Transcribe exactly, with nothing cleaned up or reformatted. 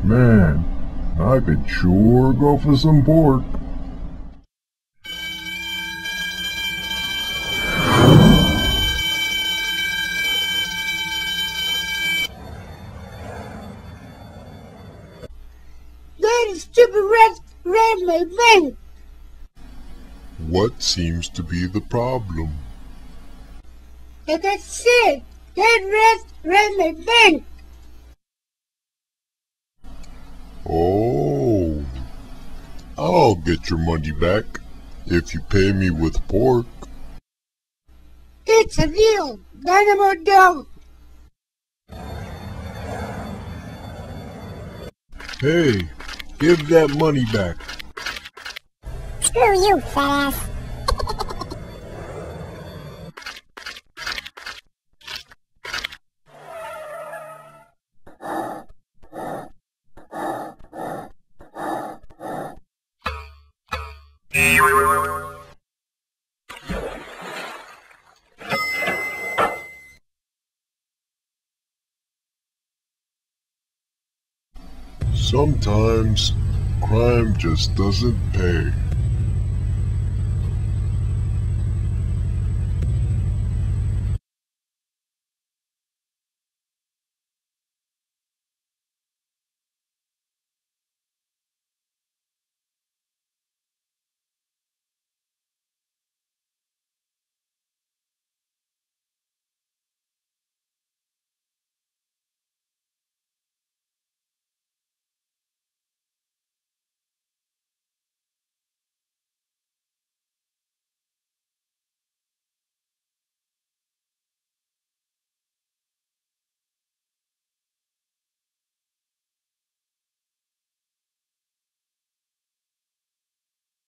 Man, I could sure go for some pork. That stupid rat ran my bank. What seems to be the problem? Like I said, that rat ran my bank. Oh, I'll get your money back if you pay me with pork. It's a deal. Dynamo dog. Hey, give that money back. Screw you, fat ass. Sometimes crime just doesn't pay.